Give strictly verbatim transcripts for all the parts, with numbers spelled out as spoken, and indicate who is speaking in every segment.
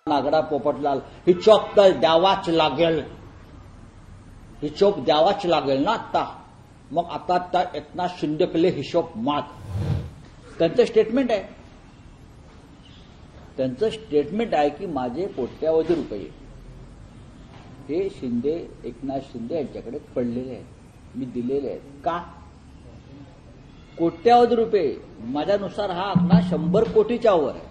Speaker 1: नागडा पोपटलाल ही चोप तर द्यावाच लागेल, ही चोप द्यावाच लागेल ना आता. मग आता त्या एकनाथ शिंदेकडे हिशोब माग. त्यांचं स्टेटमेंट आहे, त्यांचं स्टेटमेंट आहे की माझे कोट्यावधी रुपये हे शिंदे एकनाथ शिंदे यांच्याकडे पडलेले आहेत, मी दिलेले आहेत. का? कोट्यावधी रुपये. माझ्यानुसार हा आकडा शंभर कोटीच्या वर आहे.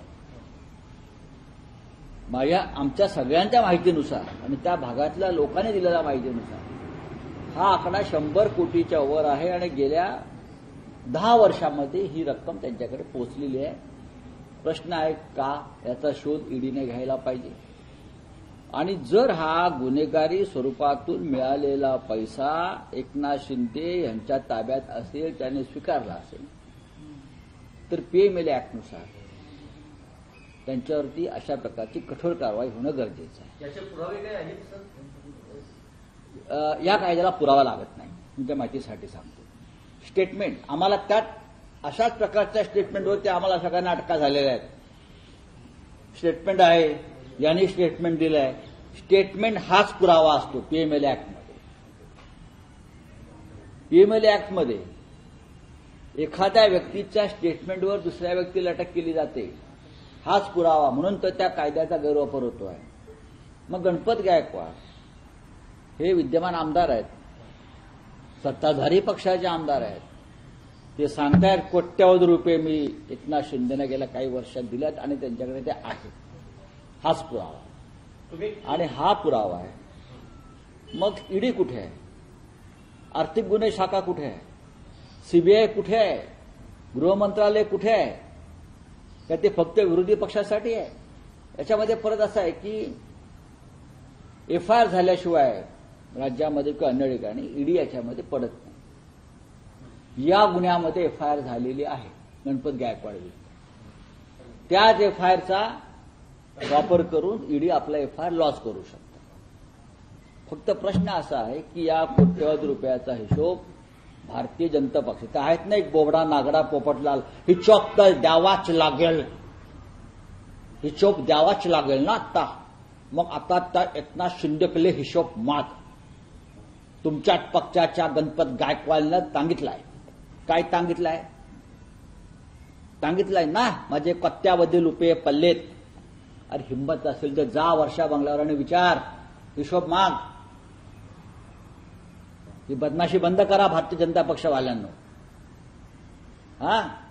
Speaker 1: माझ्या आमच्या सगळ्यांच्या माहितीनुसार आणि त्या भागातल्या लोकांनी दिलेल्या माहितीनुसार हा आकडा शंभर कोटीच्या वर आहे आणि गेल्या दहा वर्षामध्ये ही रक्कम त्यांच्याकडे पोहोचलेली आहे. प्रश्न आहे का, याचा शोध ईडीने घ्यायला पाहिजे. आणि जर हा गुन्हेगारी स्वरूपातून मिळालेला पैसा एकनाथ शिंदे यांच्या ताब्यात असेल, त्याने स्वीकारला असेल, तर पीएमएलए ऍक्टनुसार त्यांच्यावरती अशा प्रकारची कठोर कारवाई होणं गरजेचं आहे.
Speaker 2: याचे पुरावे काय आहेत सर?
Speaker 1: या कायद्याला पुरावा लागत नाही, तुमच्या माहितीसाठी सांगतो. स्टेटमेंट आम्हाला त्यात अशाच प्रकारच्या स्टेटमेंटवरती आम्हाला सगळ्यांना अटका झालेल्या आहेत. स्टेटमेंट आहे, यांनी स्टेटमेंट दिलं आहे. स्टेटमेंट हाच पुरावा असतो पीएमएलए ऍक्टमध्ये. पीएमएलए ऍक्टमध्ये एखाद्या व्यक्तीच्या स्टेटमेंटवर दुसऱ्या व्यक्तीला अटक केली जाते, हाच पुरावा. म्हणून तर त्या कायद्याचा गैरवापर होतो आहे. मग गणपत गायकवाड हे विद्यमान आमदार आहेत, सत्ताधारी पक्षाचे आमदार आहेत. ते सांगतायत कोट्यावधी रुपये मी एकनाथ शिंदेने गेल्या काही वर्षात दिल्यात आणि त्यांच्याकडे ते आहेत. हाच पुरावा आणि हा पुरावा आहे. मग ईडी कुठे आहे? आर्थिक गुन्हे शाखा कुठे आहे? सीबीआय कुठे आहे? गृहमंत्रालय कुठे आहे? का ते फक्त विरोधी पक्षासाठी आहे? याच्यामध्ये परत असा आहे की एफ आय आर झाल्याशिवाय राज्यामध्ये किंवा अन्य ठिकाणी ईडी याच्यामध्ये पडत नाही. या गुन्ह्यामध्ये एफ आय आर झालेली आहे गणपत गायकवाड विरुद्ध. त्याच एफ आय आरचा वापर करून ईडी आपला एफ आय आर लॉस करू शकतो. फक्त प्रश्न असा आहे की या कोट्यवधी रुपयाचा हिशोब भारतीय जनता पक्ष, ते आहेत ना एक बोबडा नागडा पोपटलाल, ही चोप तर द्यावाच लागेल, ही चोप द्यावाच लागेल ना आता. मग आता त्या एकनाथ शिंदेकडे हिशोब माग. तुमच्या पक्षाच्या गणपत गायकवाडनं सांगितलंय. काय सांगितलंय? सांगितलंय ना माझे कोट्यावधी रुपये पल्लेत. अरे हिंमत असेल तर जा वर्षा बंगल्यावर आणि विचार, हिशोब माग. ही बदमाशी बंद करा भारतीय जनता पक्षवाल्यांनो. हा